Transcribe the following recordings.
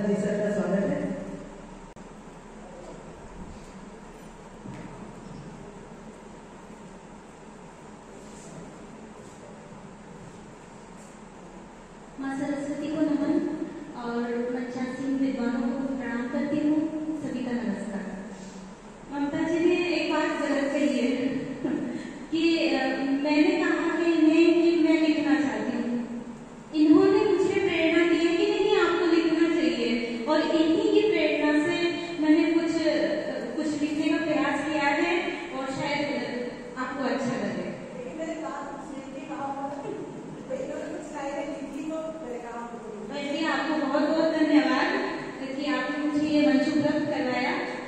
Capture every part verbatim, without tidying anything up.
जी sir का स्वागत है। माँ सरस्वती को नमन और मंचासीन विद्वानों को प्रणाम करती हूँ। सभी का नमस्कार। ममता जी ने एक बात गलत कही है कि मैंने कहा कि इन्हें कि मैं लिखना चाहती हूँ। इन्होंने मुझे प्रेरणा दी है कि नहीं आपको लिखना चाहिए, और इन्हीं की प्रेरणा से मैंने कुछ कुछ लिखने का प्रयास किया है और शायद आपको अच्छा लगे। वैसे आपको बहुत बहुत धन्यवाद कि आपने मुझे ये मंच उपलब्ध करवाया।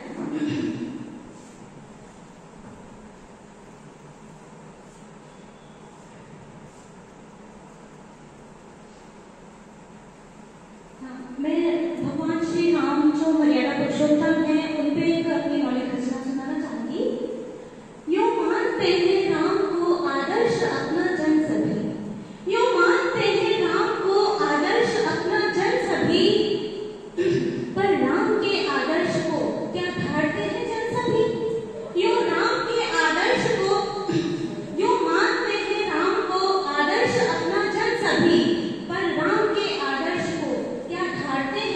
हाँ, मैं भगवान श्री राम जो मर्यादा पुरुषोत्तम है उन पे एक अपनी मौलिक रचना सुनाना चाहूंगी। यो मानते हैं राम को आदर्श अपना जन सभी, यो मानते हैं राम को आदर्श अपना जन सभी, पर राम के आदर्श को क्या धारते हैं जन सभी। यो राम के आदर्श को, यो मानते हैं राम को आदर्श अपना जन सभी, पर राम के आदर्श को क्या धारते हैं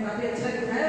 काफी अच्छा लिखा है।